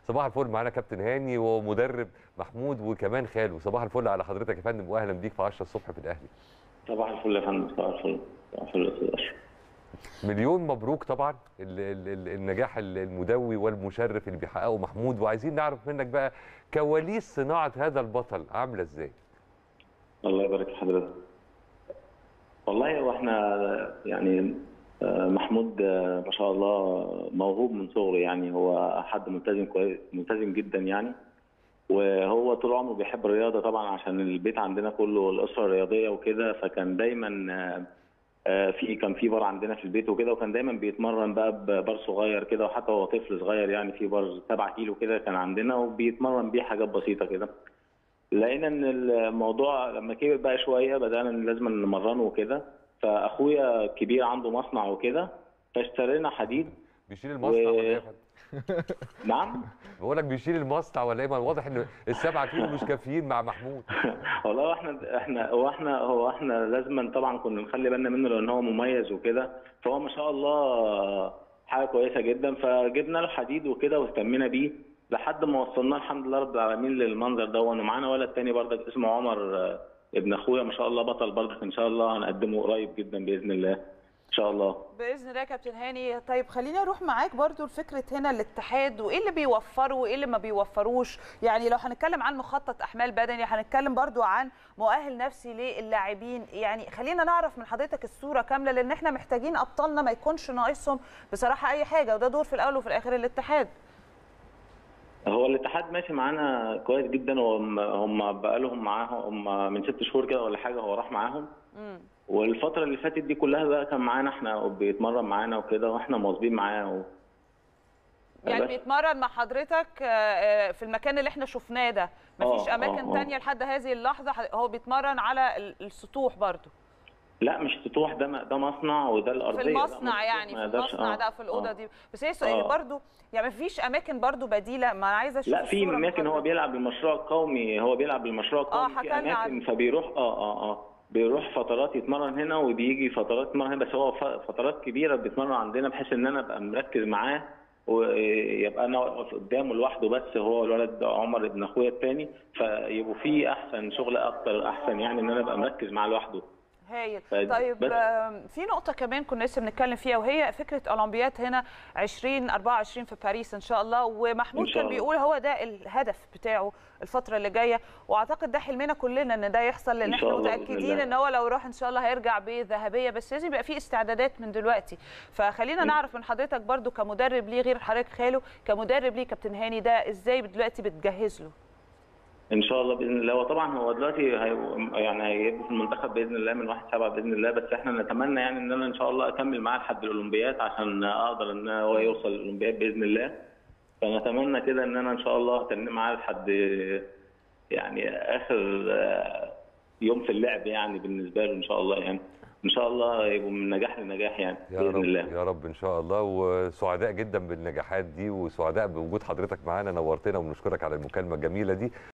صباح الفل. معانا كابتن هاني ومدرب محمود وكمان خاله. صباح الفل على حضرتك يا فندم، واهلا بيك في 10 الصبح في الاهلي. صباح الفل يا فندم. صباح الفل. صباح الفل يا استاذ اشرف. مليون مبروك طبعا النجاح المدوي والمشرف اللي بيحققه محمود، وعايزين نعرف منك بقى كواليس صناعه هذا البطل عامله ازاي؟ الله يبارك في حضرتك. والله هو احنا يعني محمود ما شاء الله موهوب من صغره، يعني هو حد ملتزم كويس، ملتزم جدا يعني. وهو طول عمره بيحب الرياضه طبعا، عشان البيت عندنا كله الاسره رياضيه وكده، فكان دايما كان في بار عندنا في البيت وكده، وكان دايما بيتمرن بقى ببار صغير كده، وحتى هو طفل صغير يعني في بار 7 كيلو كده كان عندنا، وبيتمرن بيه حاجات بسيطه كده. لقينا ان الموضوع لما كبر بقى شويه بدانا ان لازم نمرنه وكده، فاخويا الكبير عنده مصنع وكده، فاشترينا حديد. بيشيل المصنع ولا ايه يا فندم؟ نعم. بقول لك بيشيل المصنع ولا ايه؟ ما واضح ان ال7 كيلو مش كافيين مع محمود. والله احنا لازما طبعا كنا نخلي بالنا منه لان هو مميز وكده، فهو ما شاء الله حاجه كويسه جدا، فجبنا له حديد وكده واهتمينا بيه لحد ما وصلنا الحمد لله رب العالمين للمنظر ده. ومعانا ولد تاني برضك اسمه عمر، ابن اخويا ما شاء الله بطل برضك، ان شاء الله هنقدمه قريب جدا باذن الله ان شاء الله. باذن الله يا كابتن هاني. طيب خليني اروح معاك برضو لفكره هنا الاتحاد، وايه اللي بيوفره وايه اللي ما بيوفروش. يعني لو هنتكلم عن مخطط احمال بدني، هنتكلم برضو عن مؤهل نفسي للاعبين. يعني خلينا نعرف من حضرتك الصوره كامله، لان احنا محتاجين ابطالنا ما يكونش ناقصهم بصراحه اي حاجه، وده دور في الاول وفي الاخر الاتحاد. هو الاتحاد ماشي معانا كويس جدا، هم بقالهم معاهم هم من 6 شهور كده ولا حاجه، هو راح معاهم. والفترة اللي فاتت دي كلها بقى كان معانا احنا وبيتمرن معانا وكده، واحنا مواظبين معاه يعني بيتمرن مع حضرتك في المكان اللي احنا شفناه ده، مفيش اماكن تانية لحد هذه اللحظة؟ هو بيتمرن على السطوح برضو؟ لا مش سطوح، ده مصنع وده الارضيه في المصنع، يعني في المصنع ده في الاوضه دي بس. هي برضو يعني مفيش اماكن برضو بديله؟ ما انا عايزه اشوف. لا في اماكن، هو بيلعب بالمشروع القومي، في اماكن فبيروح بيروح فترات يتمرن هنا، وبيجي فترات يتمرن هنا، بس هو فترات كبيره بيتمرن عندنا بحيث ان انا ابقى مركز معاه، ويبقى انا واقف قدامه لوحده بس، هو الولد عمر ابن اخويا الثاني، فيبقوا في احسن شغل اكتر، احسن يعني ان انا ابقى مركز معاه لوحده. هايل. طيب في نقطة كمان كنا لسه بنتكلم فيها، وهي فكرة أولمبياد هنا 2024 في باريس إن شاء الله، ومحمود كان بيقول هو ده الهدف بتاعه الفترة اللي جاية، وأعتقد ده حلمنا كلنا إن ده يحصل، لأن احنا متأكدين إن هو لو راح إن شاء الله هيرجع بذهبية، بس لازم يبقى في استعدادات من دلوقتي. فخلينا نعرف من حضرتك برضو كمدرب ليه، غير حضرتك خاله، كمدرب ليه كابتن هاني، ده إزاي دلوقتي بتجهز له؟ ان شاء الله باذن الله. وطبعا هو دلوقتي يعني هيبقى في المنتخب باذن الله من 1/7 باذن الله، بس احنا نتمنى يعني ان انا ان شاء الله اكمل معاه لحد الاولمبياد عشان اقدر ان هو يوصل للاولمبياد باذن الله. فنتمنى كده ان انا ان شاء الله اتنم معاه لحد يعني اخر يوم في اللعب يعني بالنسبه له ان شاء الله، يعني ان شاء الله يبقوا من نجاح لنجاح يعني باذن الله. يا رب ان شاء الله. وسعداء جدا بالنجاحات دي، وسعداء بوجود حضرتك معانا، نورتنا، وبنشكرك على المكالمه الجميله دي.